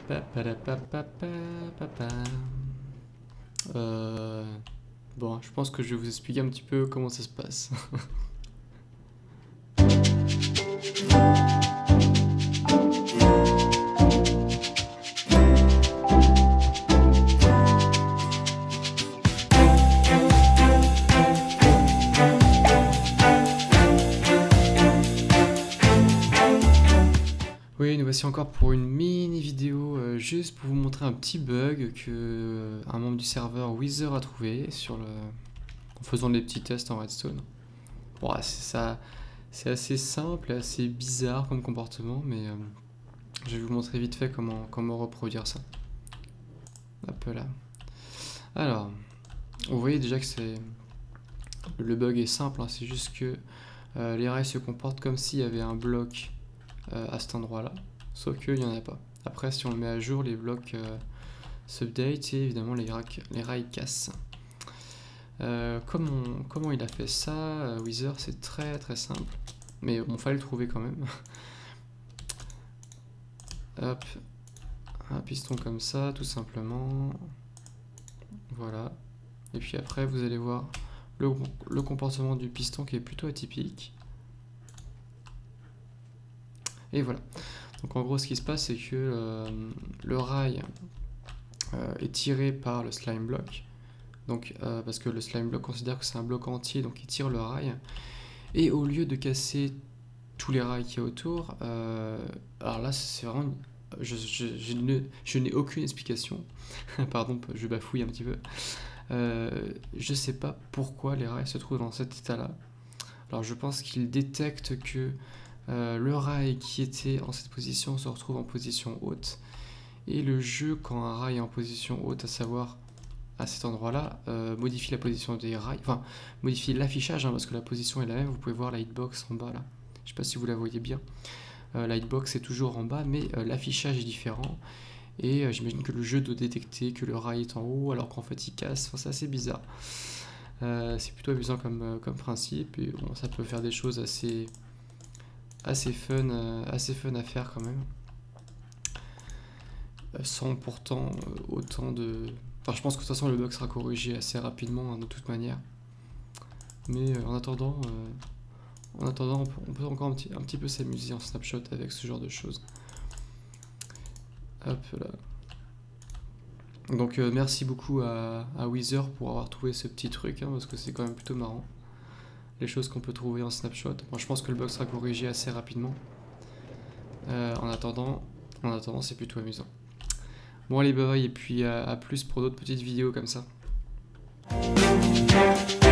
Pa-pa-da-pa-pa-pa-pa-pa. Bon, je pense que je vais vous expliquer un petit peu comment ça se passe. Oui, nous voici encore pour une mini vidéo juste pour vous montrer un petit bug que un membre du serveur Wither a trouvé en faisant des petits tests en Redstone. Bon, c'est assez simple et assez bizarre comme comportement, mais je vais vous montrer vite fait comment reproduire ça. Hop là. Alors, vous voyez déjà que le bug est simple, hein, c'est juste que les rails se comportent comme s'il y avait un bloc à cet endroit-là, sauf qu'il n'y en a pas. Après, si on le met à jour, les blocs s'update et évidemment les rails cassent. Comment il a fait ça, Wither? C'est très très simple, mais bon, fallait le trouver quand même. Hop, un piston comme ça, tout simplement. Voilà. Et puis après, vous allez voir le comportement du piston qui est plutôt atypique. Et voilà. Donc en gros, ce qui se passe, c'est que le rail est tiré par le slime block. Donc, parce que le slime block considère que c'est un bloc entier, donc il tire le rail. Et au lieu de casser tous les rails qu'il y a autour, alors là, c'est vraiment... Je n'ai aucune explication. Pardon, je bafouille un petit peu. Je sais pas pourquoi les rails se trouvent dans cet état-là. Alors je pense qu'il détecte que le rail qui était en cette position se retrouve en position haute. Et le jeu, quand un rail est en position haute, à savoir à cet endroit-là, modifie la position des rails, enfin modifie l'affichage, hein, parce que la position est la même. Vous pouvez voir la hitbox en bas là. Je sais pas si vous la voyez bien. La hitbox est toujours en bas, mais l'affichage est différent. Et j'imagine que le jeu doit détecter que le rail est en haut, alors qu'en fait il casse. Enfin, c'est assez bizarre. C'est plutôt amusant comme principe. Et bon, ça peut faire des choses assez fun à faire quand même. Sans pourtant autant de... Enfin, je pense que de toute façon le bug sera corrigé assez rapidement, hein, de toute manière. Mais en attendant, on peut encore un petit peu s'amuser en snapshot avec ce genre de choses. Hop là. Donc merci beaucoup à Wither pour avoir trouvé ce petit truc, hein, parce que c'est quand même plutôt marrant. Les choses qu'on peut trouver en snapshot. Bon, je pense que le bug sera corrigé assez rapidement. En attendant, c'est plutôt amusant. Bon allez, bye bye, et puis à plus pour d'autres petites vidéos comme ça.